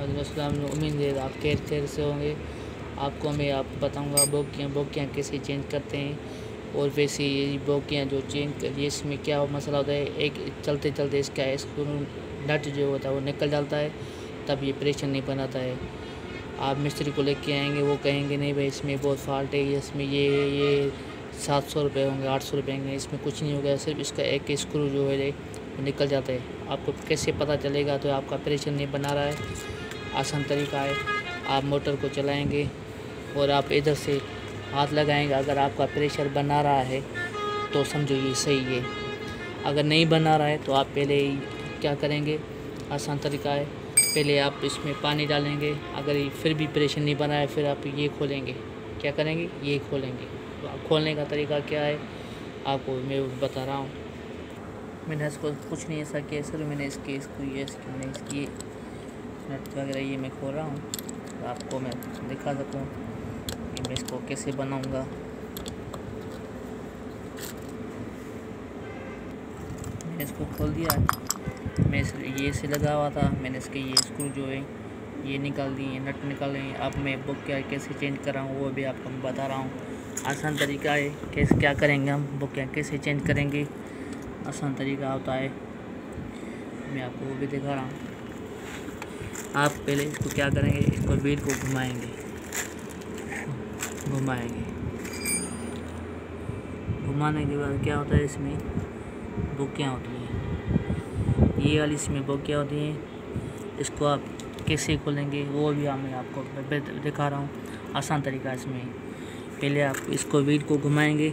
अस्सलाम। उम्मीद है आप खैर से होंगे। आपको मैं बताऊंगा बोकियाँ कैसे चेंज करते हैं। और वैसे ये बोकियाँ जो चेंज कर इसमें क्या मसला होता है, एक चलते चलते इसका स्क्रू नट जो होता है वो निकल जाता है, तब ये प्रेशर नहीं बनाता है। आप मिस्त्री को लेके आएंगे, वो कहेंगे नहीं भाई इसमें बहुत फॉल्ट है, इसमें ये 700 रुपये होंगे, 800 रुपये होंगे, इसमें कुछ नहीं होगा, सिर्फ इसका एक स्क्रू जो है वो निकल जाता है। आपको कैसे पता चलेगा तो आपका प्रेशर नहीं बना रहा है? आसान तरीका है, आप मोटर को चलाएंगे और आप इधर से हाथ लगाएंगे। अगर आपका प्रेशर बना रहा है तो समझो ये सही है, अगर नहीं बना रहा है तो आप पहले क्या करेंगे, आसान तरीका है, पहले आप इसमें पानी डालेंगे। अगर फिर भी प्रेशर नहीं बना है फिर आप ये खोलेंगे। क्या करेंगे, ये खोलेंगे। तो आप खोलने का तरीका क्या है आपको मैं बता रहा हूँ। मैंने इसको कुछ नहीं ऐसा किया, सर मैंने इसकी नट वगैरह ये मैं खोल रहा हूँ तो आपको मैं दिखा सकूँ कि मैं इसको कैसे बनाऊँगा। मैंने इसको खोल दिया, मैं ये से लगा हुआ था, मैंने इसके ये स्क्रू जो है ये निकाल दिए, नट निकाले। अब मैं बोकियाँ कैसे चेंज कर रहा हूँ वो भी आपको मैं बता रहा हूँ। आसान तरीका है, कैसे क्या करेंगे हम, बोकियाँ कैसे चेंज करेंगे, आसान तरीका होता है, मैं आपको वो भी दिखा रहा हूँ। आप पहले इसको क्या करेंगे, इसको व्हील को घुमाएंगे। घुमाने के बाद क्या होता है, इसमें बोकियाँ होती हैं, ये वाली इसमें बोकियाँ होती हैं। इसको आप कैसे खोलेंगे वो भी मैं आपको दिखा रहा हूँ, आसान तरीका इसमें। पहले आप इसको व्हील को घुमाएंगे,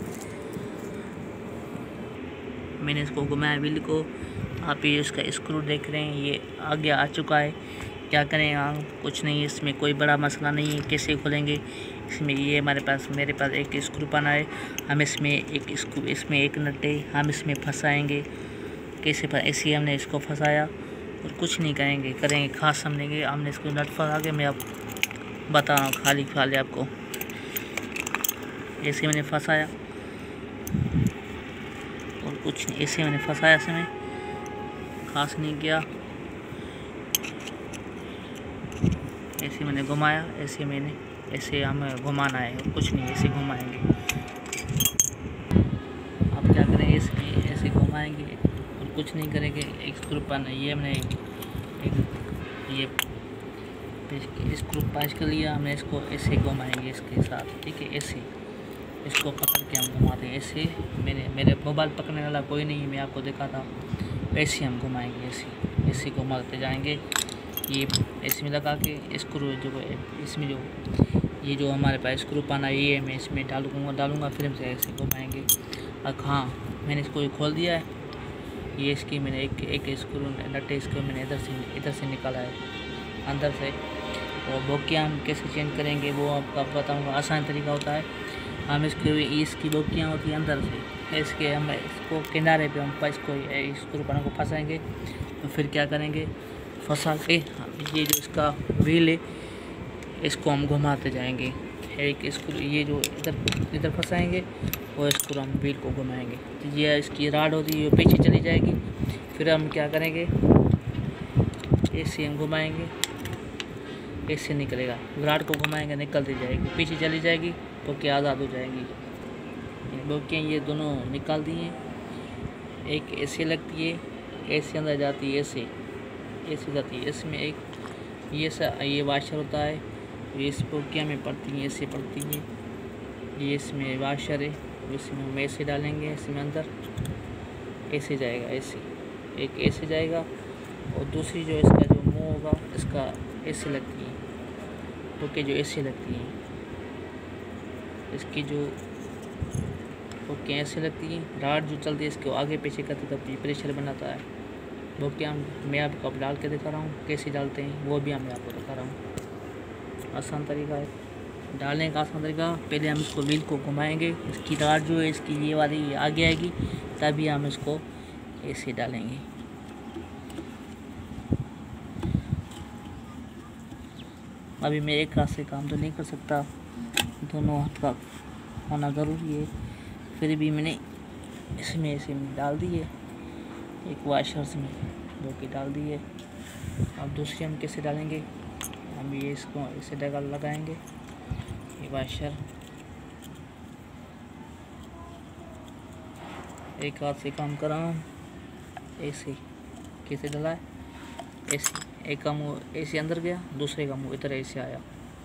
मैंने इसको घुमाया व्हील को। आप ये इसका स्क्रू देख रहे हैं, ये आगे आ चुका है। क्या करें, कुछ नहीं, इसमें कोई बड़ा मसला नहीं है। कैसे खोलेंगे, इसमें ये मेरे पास एक स्क्रू पाना है, हम इसमें एक नट है, हम इसमें फंसाएंगे। कैसे ऐसे हमने इसको फंसाया और कुछ नहीं करेंगे खास समझेंगे। हमने इसको नट फंसा के मैं आप बता रहा हूँ खाली आपको। ऐसे मैंने फंसाया और कुछ नहीं, ऐसे मैंने फंसाया, इसमें खास नहीं किया। ऐसे मैंने घुमाया, ऐसे हमें घुमाना है और कुछ नहीं, ऐसे घुमाएंगे। आप क्या करेंगे, ऐसे घुमाएंगे और कुछ नहीं करेंगे। एक स्क्रू पाना, ये हमने ये स्क्रू पास कर लिया, हमने इसको ऐसे घुमाएंगे इसके साथ, ठीक है। ऐसे इसको पकड़ के हम घुमाते हैं, ऐसे मेरे मोबाइल पकड़ने वाला कोई नहीं है, मैं आपको दिखाता हूँ। ऐसे हम घुमाएंगे, ऐसे घुमाते जाएंगे। ये इसमें लगा के स्क्रू जो इसमें ये जो हमारे पास स्क्रू पाना ये मैं इसमें डालूँगा, फिर से ऐसे घुमाएंगे। और हाँ, मैंने इसको खोल दिया है, ये इसकी मैंने एक स्क्रू नट है, इसको मैंने इधर से निकाला है अंदर से। और बोकियाँ हम कैसे चेंज करेंगे वो आपको बताऊँगा। आसान तरीका होता है, हम इसकी बोकियाँ होती है अंदर से, इसके हम इसको किनारे पे हम इसको स्क्रू पाना को फंसाएंगे। तो फिर क्या करेंगे, फंसा के ये जो इसका व्हील है इसको हम घुमाते जाएंगे। एक स्क्रू ये जो इधर फंसाएंगे और स्क्रू हम व्हील को घुमाएंगे, तो ये इसकी राड होती है, पीछे चली जाएगी। फिर हम क्या करेंगे, ऐसे हम घुमाएंगे, ऐसे निकलेगा, राड को घुमाएंगे, निकलती जाएगी, पीछे चली जाएगी, बोकियाँ आज़ाद हो जाएंगी। बोकियाँ ये दोनों निकाल दी हैं, एक ऐसे लगती है, ऐसे अंदर जाती है, ऐसे जाती है। इसमें एक ये वाशर होता है, ये इस बोकियाँ में पड़ती हैं, ऐसे पड़ती हैं। ये इसमें वाशर है, इसमें हम ऐसे डालेंगे, इसमें अंदर ऐसे जाएगा, ऐसे जाएगा। और दूसरी जो इसका जो मुँह होगा इसका ऐसे लगती है, बोकियाँ जो ऐसे लगती हैं, इसकी जो बोकियाँ ऐसे लगती हैं। राड जो चलती है इसको आगे पीछे करते तब ये प्रेशर बनाता है। बोकियाँ मैं आपको अब डाल के दिखा रहा हूँ, कैसे डालते हैं वो भी मैं आपको दिखा रहा हूँ। आसान तरीका है डालने का, आसान तरीका, पहले हम इसको व्हील को घुमाएंगे, इसकी राड जो है इसकी ये वाली आगे आएगी, तभी हम इसको ऐसे डालेंगे। अभी मैं एक हाथ से काम तो नहीं कर सकता, दोनों हाथ का होना ज़रूरी है। फिर भी मैंने इसमें ऐसे डाल दी है, एक वाशर में बोकी डाल दी है। अब दूसरी हम कैसे डालेंगे, हम ये इसको ऐसे लगाएंगे, ये वाशर एक हाथ से काम कर रहा हूँ। ऐसे कैसे डला है, ऐसे एक का मुँह ऐसे अंदर गया, दूसरे का मुँह इधर ऐसे आया।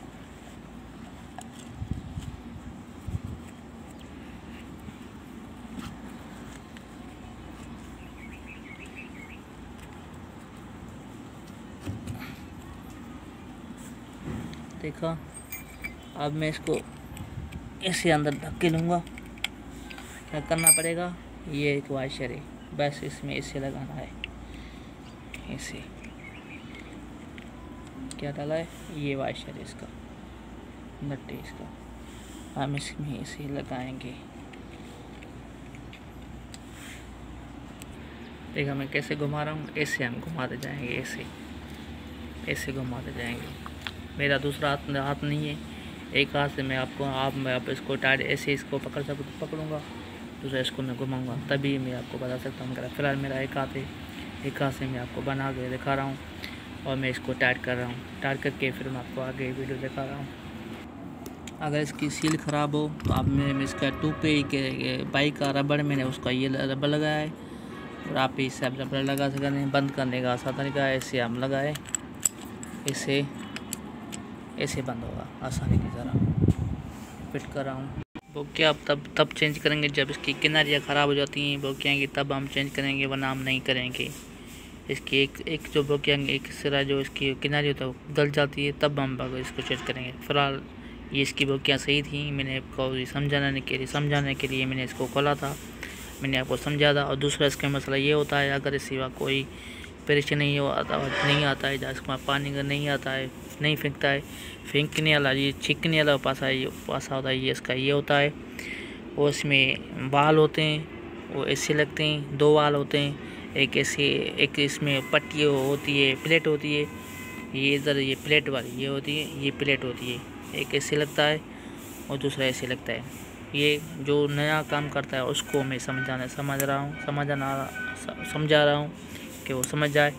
देखा, अब मैं इसको ऐसे अंदर ढक के लूँगा। क्या करना पड़ेगा, ये एक वाशर है, बस इसमें ऐसे लगाना है। ऐसे क्या डाला है, ये वाशर है, इसका नट है इसका, हम इसमें ऐसे लगाएंगे। देखा मैं कैसे घुमा रहा हूँ, ऐसे हम घुमाते जाएंगे, ऐसे ऐसे घुमाते जाएंगे। मेरा दूसरा हाथ नहीं है, एक हाथ से मैं आप इसको टाइट ऐसे इसको पकड़ सकूँ तो पकड़ूँगा, दूसरा इसको मैं घुमाऊँगा, तभी मैं आपको बता सकता हूँ। फिलहाल मेरा एक हाथ है, एक हाथ से मैं आपको बना के दिखा रहा हूँ और मैं इसको टाइट कर रहा हूँ। टाइट करके फिर मैं आपको आगे वीडियो दिखा रहा हूँ। अगर इसकी सील ख़राब हो तो आप मैं इसका टूपे के बाइक का रबड़, मैंने उसका ये रबड़ लगाया है, और आप इस रबड़ लगा सकते हैं। बंद करने का आसान तरीका है, ऐसे हम लगाए, ऐसे ऐसे बंद होगा आसानी की तरह। फिट कर रहा हूँ। बोकियाँ आप तब चेंज करेंगे जब इसकी किनारियाँ ख़राब हो जाती हैं बोकियाँ की, तब हम चेंज करेंगे, वरना हम नहीं करेंगे। इसकी एक जो बोकियाँ एक सिरा जो इसकी किनारी होता है वो गल जाती है, तब हम इसको चेंज करेंगे। फिलहाल ये इसकी बोकियाँ सही थी, मैंने आपको समझाने के लिए मैंने इसको खोला था, मैंने आपको समझा था। और दूसरा इसका मसला ये होता है, अगर इस सिवा कोई परेशानी नहीं आता है, जहाँ इसका पानी का नहीं आता है, नहीं फेंकता है, फेंकने वाला ये छिकने वाला पासा होता है, ये इसका ये होता है। और इसमें वाल होते हैं, वो ऐसे लगते हैं, दो वाल होते हैं, एक ऐसे, एक इसमें पट्टी होती है, प्लेट होती है, ये इधर ये प्लेट वाली ये होती है, ये प्लेट होती है, एक ऐसे लगता है और दूसरा ऐसे लगता है। ये जो नया काम करता है उसको मैं समझा रहा हूँ कि वो समझ जाए।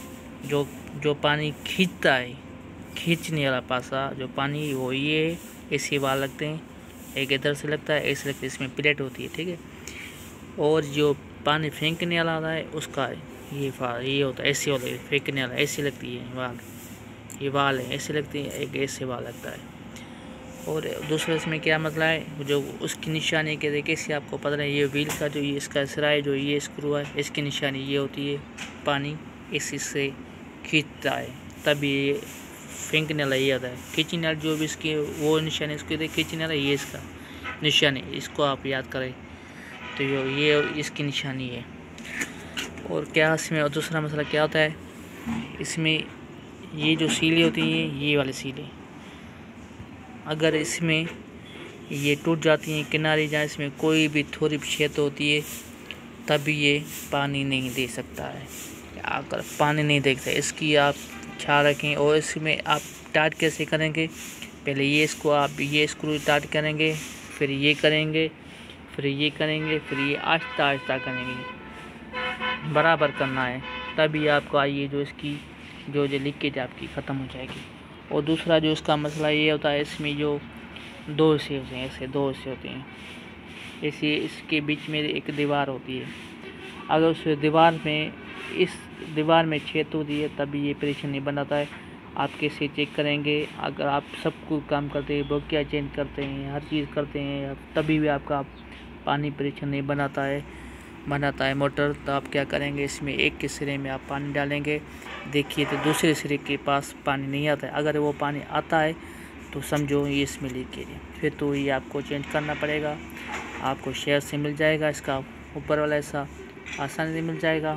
जो पानी खींचता है, खींचने वाला पासा जो पानी, वो ये ऐसे वाल लगते हैं, एक इधर से लगता है, ऐसे लगता है, इसमें प्लेट होती है, ठीक है। और जो पानी फेंकने वाला होता है उसका ये होता है, ऐसे होता है, फेंकने वाला ऐसे लगती है वाल, ये वाल है ऐसे लगती है, एक ऐसे वाल लगता है। और दूसरा इसमें क्या मसला है, जो उसकी निशानी के तरीके से आपको पता है, ये व्हील का जो ये इसका सिरा है, जो ये स्क्रू है, इसकी निशानी ये होती है, पानी इसी से खींचता है, तब ये फेंकने वाला ये होता है। खींचने वाला जो भी इसकी वो निशानी इसको खींचने वाला ये इसका निशानी, इसको आप याद करें तो ये इसकी निशानी है। और क्या इसमें दूसरा मसला क्या होता है, इसमें ये जो सीलें होती हैं, ये वाली सीलें अगर इसमें ये टूट जाती हैं किनारे, जहाँ इसमें कोई भी थोड़ी भी छेद होती है, तभी ये पानी नहीं दे सकता है। अगर पानी नहीं दे सकता, इसकी आप ख्याल रखें। और इसमें आप टाइट कैसे करेंगे, पहले ये इसको आप ये स्क्रू टाइट करेंगे, फिर ये करेंगे, फिर ये करेंगे, फिर ये आहिस्ता आहिस्ता करेंगे, बराबर करना है, तभी आपको आइए जो इसकी जो लीकेज आपकी ख़त्म हो जाएगी। और दूसरा जो इसका मसला ये होता है, इसमें जो दो हिस्से होते हैं, ऐसे दो हिस्से होते हैं, ऐसे इसके बीच में एक दीवार होती है। अगर उस दीवार में छेद होती है, तभी ये परेशानी बनाता है। आप कैसे चेक करेंगे, अगर आप सब कुछ काम करते हैं, बोकिया चेंज करते हैं, हर चीज़ करते हैं, तभी भी आपका पानी परेशान नहीं बनाता है मोटर, तो आप क्या करेंगे, इसमें एक के सिरे में आप पानी डालेंगे, देखिए तो दूसरे सिरे के पास पानी नहीं आता है। अगर वो पानी आता है तो समझो ये इसमें लीकेज है, फिर तो ये आपको चेंज करना पड़ेगा। आपको शेयर से मिल जाएगा, इसका ऊपर वाला ऐसा आसानी से मिल जाएगा,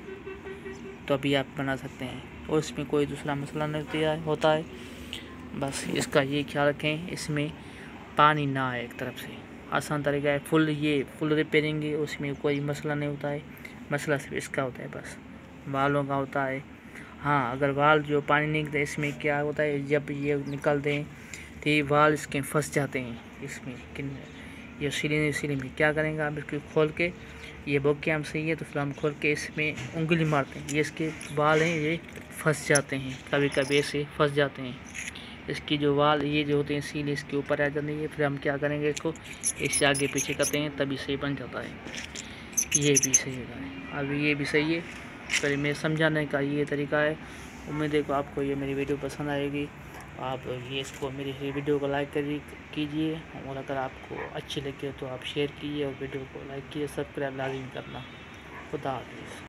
तो अभी आप बना सकते हैं। और इसमें कोई दूसरा मसला नहीं होता है, बस इसका ये ख्याल रखें, इसमें पानी ना आए एक तरफ से। आसान तरीका है, फुल रिपेयरिंग है, उसमें कोई मसला नहीं होता है। मसला सिर्फ इसका होता है, बस वालों का होता है। हाँ, अगर वाल जो पानी निकलते इसमें क्या होता है, जब ये निकलते हैं तो ये वाल इसके फंस जाते हैं इसमें, ये सिले में क्या करेंगे आप, इसको खोल के, ये बोकिया हम सही है तो फिर हम खोल के इसमें उंगली मारते हैं, ये इसके वाल हैं, ये फंस जाते हैं, कभी कभी ऐसे फंस जाते हैं। इसकी जो वाल ये जो होते हैं सील इसके ऊपर आ जाती है। फिर हम क्या करेंगे, इसको इससे आगे पीछे करते हैं तभी सही बन जाता है। ये भी सही है, अभी ये भी सही है। पर मैं समझाने का ये तरीका है। उम्मीद है कि आपको ये मेरी वीडियो पसंद आएगी। आप ये इसको मेरी वीडियो को लाइक कीजिए, और अगर आपको अच्छी लगे तो आप शेयर कीजिए और वीडियो को लाइक कीजिए, सब्सक्राइब लाजमी करना। खुदा हाफिज़।